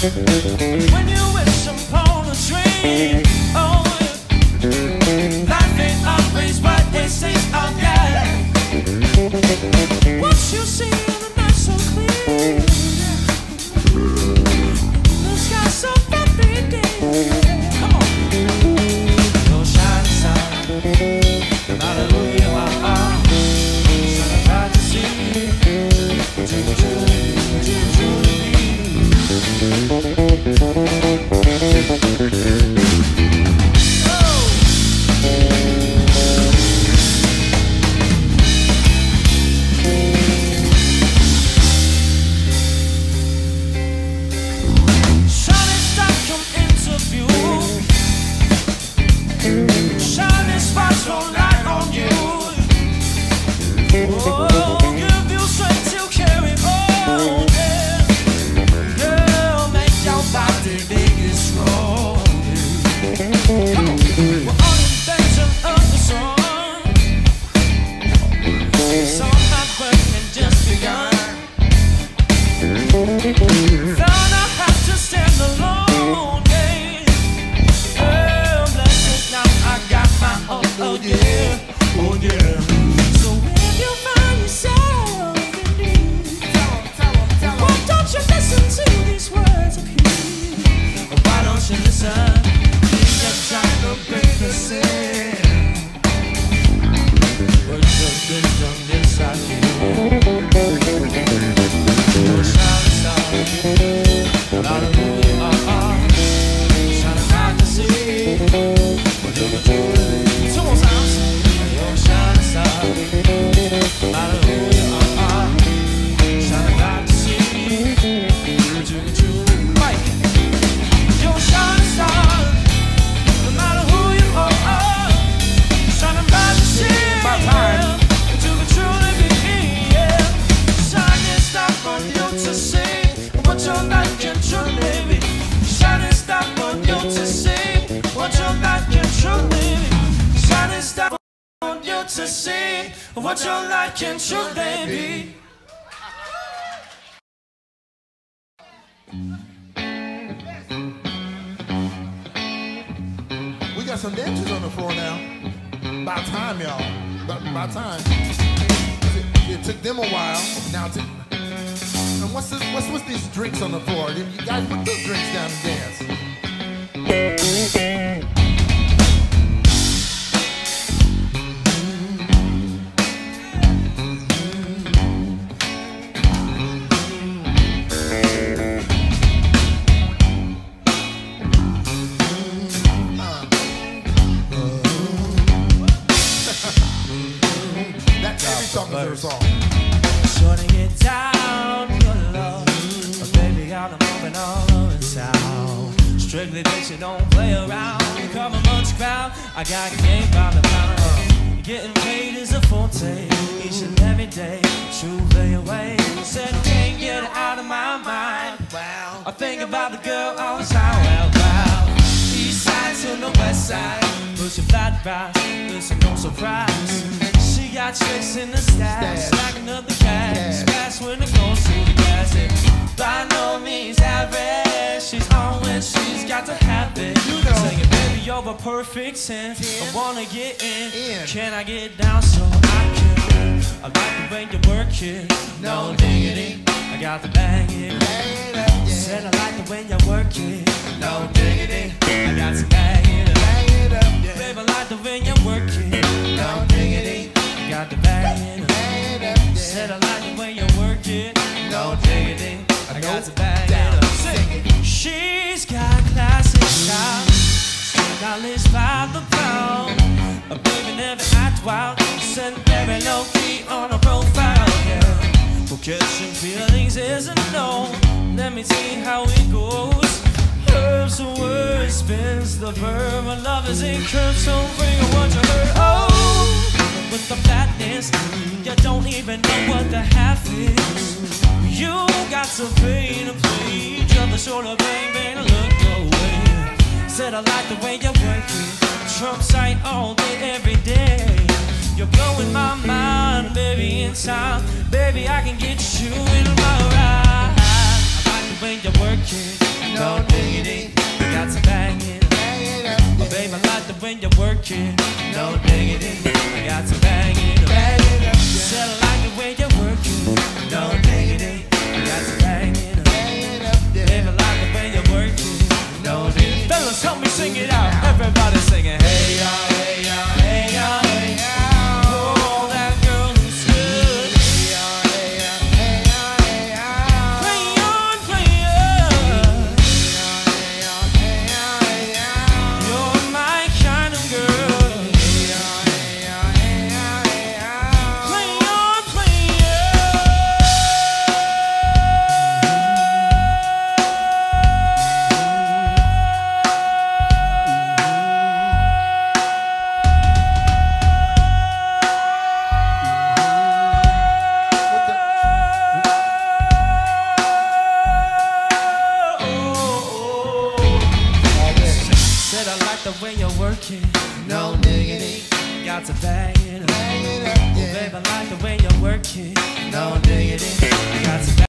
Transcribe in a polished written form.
When you wish upon a dream, oh, life ain't always what it seems, oh yeah. What you see in the night so clear, the sky so very deep. Come on, your shining star, no matter who you are, shining bright to see. Shining spots won't light on you. Oh, give you strength to carry on, yeah. Girl, make your body big and strong, yeah. Come on, we're on the invention of the song. So hard work had just begun. Thought I had to stand alone, yeah. Girl, bless it, now I got my own, oh yeah, oh yeah. So if you find yourself in need, why don't you listen to these words of his? Why don't you listen? You're trying to break the sin. Words of wisdom inside you. You're a shining star, not a who you are. Shining bright to see. What you can do. Two more times. You're a shining star, not a who you are. Shining bright to see. What you can do. Mike. You're a shining star, no matter who you are. Shining bright to see. My time. What you can truly be, yeah. Shining star for you to see. What your life can truly be. Shining star for you to see. What your life can truly be. Shining star for you to see. What your life can truly be. We got some dancers on the floor now. About time, y'all. About time. It took them a while. Now it's... And what's these drinks on the floor? You guys put those drinks down and dance. That's every song is their song. Shorty get down, good love. But baby, I'm moving all over town. Strictly bitch, you don't play around. You come amongst the crowd, I got a game by the pound. Getting paid is a forte, each and every day. True play away, said can't get it out of my mind. Wow, I think about the girl all the time. Well, wow. East side to the west side, push a flat rise, listen, no surprise. She got tricks in the stash, stacking up the cash. Fast when it goes to the gas. By no means average, she's on when she's got to have it. Saying, baby, you're a perfect 10. I wanna get in. Can I get down so I can? I like the way you work it. No diggity, I got to bang it. Said I like the way you work it. No diggity, I got to bang it. Baby, I like the way you work it. No diggity, I got to bang it. Said I like the way you work it. No diggity, I got to bang it. She's got classic style, knowledge by the pound. A baby never act wild, sent very low key on a profile. Yeah, for catching feelings isn't known. Let me see how it goes. Herbs the word, spins the verb. My love is in curves, so bring on what you heard. Oh, with the fatness, you don't even know what the half is. You got to pay to play. Jump the shoulder, bang, bang, look away. Said I like the way you work it. Trump sight all day, every day. You're blowing my mind, baby, in time. Baby, I can get you in my ride. I like the way you work it. no diggity. You got to bang it. Oh, baby, I like the way you work it. No diggity. You got to bang it. Said I like the way you work it. No diggity. You got to bang it. Baby, I like the way you work it. No diggity. Fellas, help me sing it out. Everybody singing. Hey, y'all, hey, y'all, hey, y'all, hey, y'all. Oh, that girl is good. Hey, y'all, hey, y'all, hey, y'all, hey, y'all. Play on, play on. Hey, y'all, hey, y'all, hey, y'all. You're my kind of girl. Hey, y'all, hey, y'all, hey, y'all, hey, y'all. Play on, play Said I like the way you're working, no diggity. Got to bang it up. Oh, babe, I like the way you're working, no diggity. Got to